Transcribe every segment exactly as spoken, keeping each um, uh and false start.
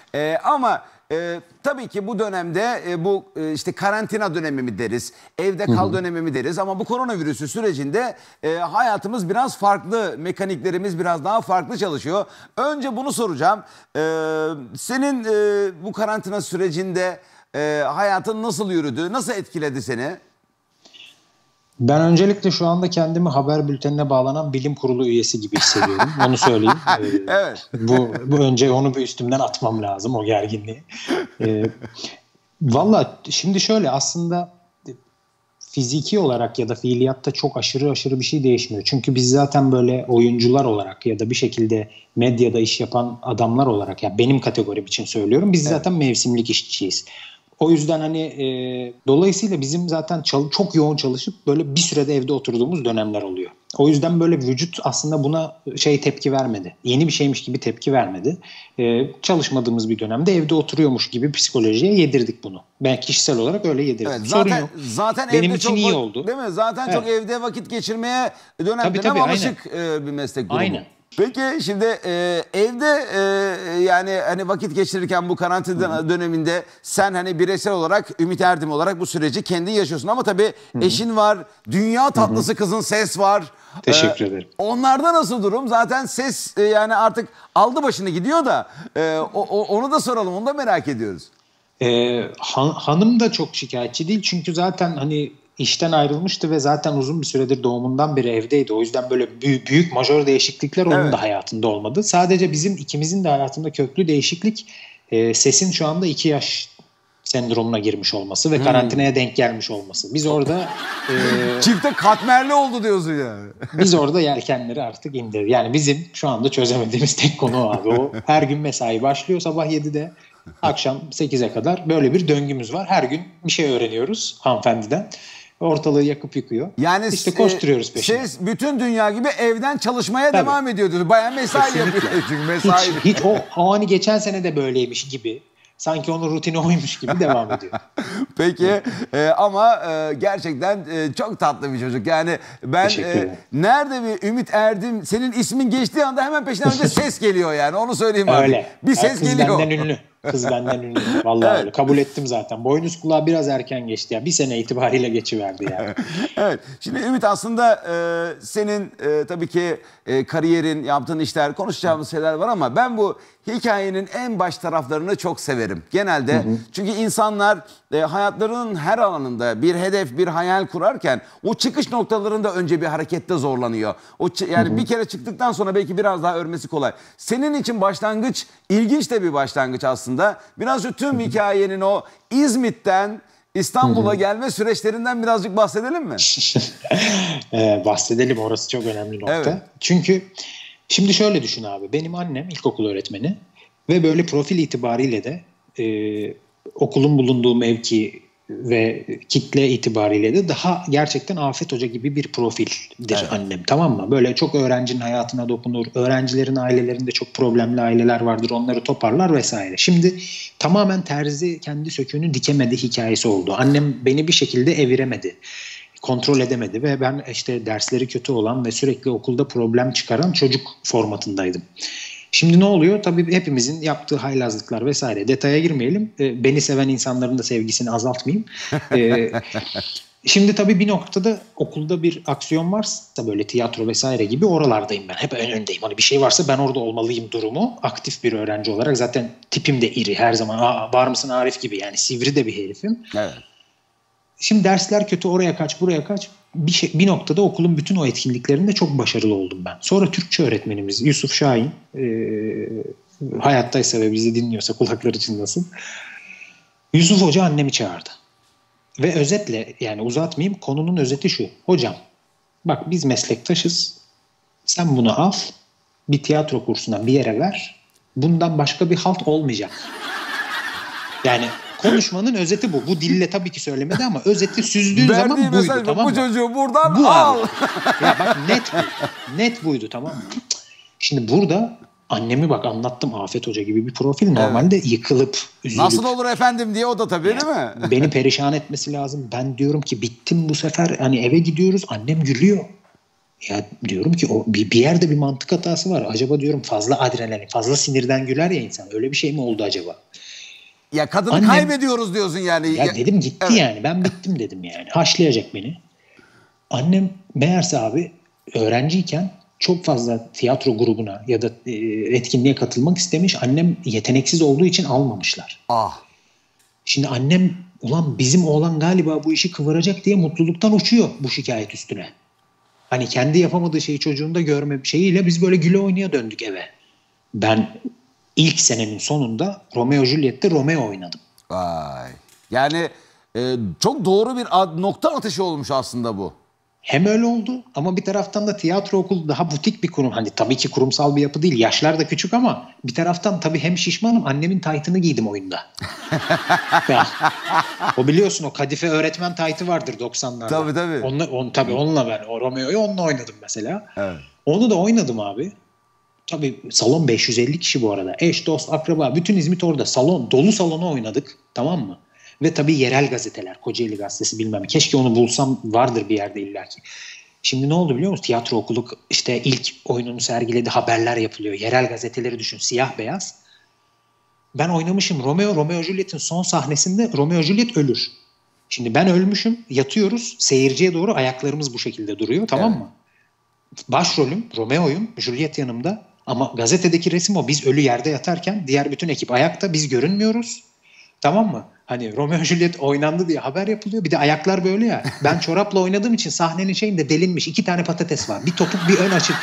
E, ama e, tabii ki bu dönemde e, bu e, işte karantina dönemi mi deriz, evde kal hı hı. dönemi mi deriz ama bu koronavirüsü sürecinde e, hayatımız biraz farklı, mekaniklerimiz biraz daha farklı çalışıyor. Önce bunu soracağım. E, senin e, bu karantina sürecinde e, hayatın nasıl yürüdü, nasıl etkiledi seni? Ben öncelikle şu anda kendimi haber bültenine bağlanan bilim kurulu üyesi gibi hissediyorum. Onu söyleyeyim. Ee, evet. Bu, bu önce onu bir üstümden atmam lazım, o gerginliği. Ee, Valla şimdi şöyle, aslında fiziki olarak ya da fiiliyatta çok aşırı aşırı bir şey değişmiyor. Çünkü biz zaten böyle oyuncular olarak ya da bir şekilde medyada iş yapan adamlar olarak, ya benim kategorim için söylüyorum, biz evet. zaten mevsimlik işçiyiz. O yüzden hani e, dolayısıyla bizim zaten çal- çok yoğun çalışıp böyle bir sürede evde oturduğumuz dönemler oluyor. O yüzden böyle vücut aslında buna şey tepki vermedi. Yeni bir şeymiş gibi tepki vermedi. E, çalışmadığımız bir dönemde evde oturuyormuş gibi psikolojiye yedirdik bunu. Ben kişisel olarak öyle yedirdim. Evet, zaten, Sorun yok. Zaten benim evde için çok, iyi oldu. Değil mi? Zaten evet. çok evde vakit geçirmeye dönem tabii, dönem tabii, alışık aynen. bir meslek durumu. Aynen. Peki şimdi e, evde e, yani hani vakit geçirirken bu karantina Hı-hı. döneminde sen hani bireysel olarak, Ümit Erdem olarak bu süreci kendin yaşıyorsun ama tabii Hı-hı. eşin var, dünya tatlısı Hı-hı. kızın Ses var. Teşekkür ee, ederim. Onlarda nasıl durum? Zaten Ses e, yani artık aldı başını gidiyor da e, o, o, onu da soralım, onu da merak ediyoruz. Ee, han, hanım da çok şikayetçi değil çünkü zaten hani işten ayrılmıştı ve zaten uzun bir süredir doğumundan beri evdeydi. O yüzden böyle büyük, büyük majör değişiklikler onun evet. da hayatında olmadı. Sadece bizim ikimizin de hayatında köklü değişiklik e, Ses'in şu anda iki yaş sendromuna girmiş olması ve hmm. karantinaya denk gelmiş olması. Biz orada e, çifte katmerli oldu diyorsun yani. Biz orada yelkenleri artık indirdik. Yani bizim şu anda çözemediğimiz tek konu abi o. Her gün mesai başlıyor sabah yedide. Akşam sekize kadar böyle bir döngümüz var. Her gün bir şey öğreniyoruz hanımefendiden. Ortalığı yakıp yıkıyor. Yani işte koşturuyoruz peşine. Şey, bütün dünya gibi evden çalışmaya Tabii. devam ediyor diyor. Bayağı mesai yapıyor. Mesai. Hiç, hiç o, o hani geçen sene de böyleymiş gibi. Sanki onun rutini oymuş gibi devam ediyor. Peki e, ama e, gerçekten e, çok tatlı bir çocuk. Yani ben e, nerede bir Ümit Erdem senin ismin geçtiği anda hemen peşinden önce Ses geliyor yani. Onu söyleyeyim abi. Öyle. Bir ses Kız geliyor. Benden ünlü. Kız benden ünlü. Vallahi evet. öyle. Kabul ettim zaten. Boynuz kulağı biraz erken geçti. Yani bir sene itibariyle geçiverdi yani. Evet. Şimdi Ümit aslında e, senin e, tabii ki e, kariyerin, yaptığın işler, konuşacağımız şeyler var ama ben bu hikayenin en baş taraflarını çok severim. Genelde hı hı. çünkü insanlar e, hayatlarının her alanında bir hedef, bir hayal kurarken o çıkış noktalarında önce bir harekette zorlanıyor. O yani hı hı. bir kere çıktıktan sonra belki biraz daha örmesi kolay. Senin için başlangıç ilginç de bir başlangıç aslında. Biraz şu tüm hikayenin o İzmit'ten İstanbul'a gelme süreçlerinden birazcık bahsedelim mi? ee, bahsedelim, orası çok önemli nokta. Evet. Çünkü şimdi şöyle düşün abi, benim annem ilkokul öğretmeni ve böyle profil itibariyle de e, okulun bulunduğu mevki ve kitle itibariyle de daha gerçekten Afet Hoca gibi bir profildir evet. annem, tamam mı? Böyle çok öğrencinin hayatına dokunur, öğrencilerin ailelerinde çok problemli aileler vardır, onları toparlar vesaire. Şimdi tamamen terzi kendi söküğünü dikemedi hikayesi oldu. Annem beni bir şekilde eviremedi, kontrol edemedi ve ben işte dersleri kötü olan ve sürekli okulda problem çıkaran çocuk formatındaydım. Şimdi ne oluyor? Tabii hepimizin yaptığı haylazlıklar vesaire. Detaya girmeyelim. E, beni seven insanların da sevgisini azaltmayayım. E, şimdi tabii bir noktada okulda bir aksiyon varsa böyle tiyatro vesaire gibi oralardayım ben. Hep ön öndeyim. Hani bir şey varsa ben orada olmalıyım durumu. Aktif bir öğrenci olarak zaten tipim de iri her zaman. Aa, var mısın Arif gibi, yani sivri de bir herifim. Evet. Şimdi dersler kötü, oraya kaç buraya kaç. Bir, şey, bir noktada okulun bütün o etkinliklerinde çok başarılı oldum ben. Sonra Türkçe öğretmenimiz Yusuf Şahin, e, hayattaysa ve bizi dinliyorsa kulakları çınlasın. Yusuf Hoca annemi çağırdı. Ve özetle, yani uzatmayayım, konunun özeti şu. Hocam bak biz meslektaşız. Sen bunu al, bir tiyatro kursuna bir yere ver. Bundan başka bir halt olmayacak. Yani konuşmanın özeti bu. Bu dille tabii ki söylemedi ama özeti süzdüğün Verdiği zaman buydu, mesaj, tamam mı? Bu çocuğu buradan bu al. Ya bak net bu. Net buydu, tamam mı? Şimdi burada annemi bak anlattım, Afet Hoca gibi bir profil. Normalde evet. yıkılıp, üzülüp. Nasıl olur efendim diye o da tabii yani, değil mi? Beni perişan etmesi lazım. Ben diyorum ki bittim bu sefer. Hani eve gidiyoruz, annem gülüyor. Ya diyorum ki o bir, bir yerde bir mantık hatası var. Acaba diyorum fazla adrenalin, fazla sinirden güler ya insan. Öyle bir şey mi oldu acaba? Ya kadını Annem, kaybediyoruz diyorsun yani. ya Ya, dedim gitti evet. yani. Ben bittim dedim yani. Haşlayacak beni. Annem meğerse abi öğrenciyken çok fazla tiyatro grubuna ya da e, etkinliğe katılmak istemiş. Annem yeteneksiz olduğu için almamışlar. Ah. Şimdi annem ulan bizim oğlan galiba bu işi kıvıracak diye mutluluktan uçuyor bu şikayet üstüne. Hani kendi yapamadığı şeyi çocuğunda görme şeyiyle biz böyle güle oynaya döndük eve. Ben ilk senemin sonunda Romeo Juliet'te Romeo oynadım. Vay. Yani e, çok doğru bir ad, nokta atışı olmuş aslında bu. Hem öyle oldu ama bir taraftan da tiyatro okulu daha butik bir kurum. Hani tabii ki kurumsal bir yapı değil. Yaşlar da küçük ama bir taraftan tabii hem şişmanım, annemin taytını giydim oyunda. Ya, o biliyorsun o kadife öğretmen taytı vardır doksanlarda. Tabii tabii. Onunla, on, tabii onunla ben o Romeo'yu onunla oynadım mesela. Evet. Onu da oynadım abi. Tabii salon beş yüz elli kişi bu arada. Eş, dost, akraba. Bütün İzmit orada. Salon, dolu salonu oynadık. Tamam mı? Ve tabii yerel gazeteler. Kocaeli Gazetesi bilmem. Keşke onu bulsam, vardır bir yerde illaki. Şimdi ne oldu biliyor musun? Tiyatro okulu işte ilk oyununu sergiledi. Haberler yapılıyor. Yerel gazeteleri düşün. Siyah beyaz. Ben oynamışım Romeo. Romeo Juliet'in son sahnesinde Romeo Juliet ölür. Şimdi ben ölmüşüm. Yatıyoruz. Seyirciye doğru ayaklarımız bu şekilde duruyor. Tamam Evet. mı? Başrolüm Romeo'yum. Juliet yanımda. Ama gazetedeki resim o. Biz ölü yerde yatarken diğer bütün ekip ayakta. Biz görünmüyoruz. Tamam mı? Hani Romeo Juliet oynandı diye haber yapılıyor. Bir de ayaklar böyle ya. Ben çorapla oynadığım için sahnenin şeyinde delinmiş. İki tane patates var. Bir topuk bir ön açık.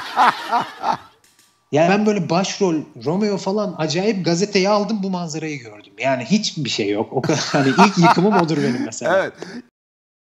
Yani ben böyle başrol Romeo falan acayip gazeteyi aldım, bu manzarayı gördüm. Yani hiçbir şey yok. O kadar hani ilk yıkımım odur benim mesela. Evet.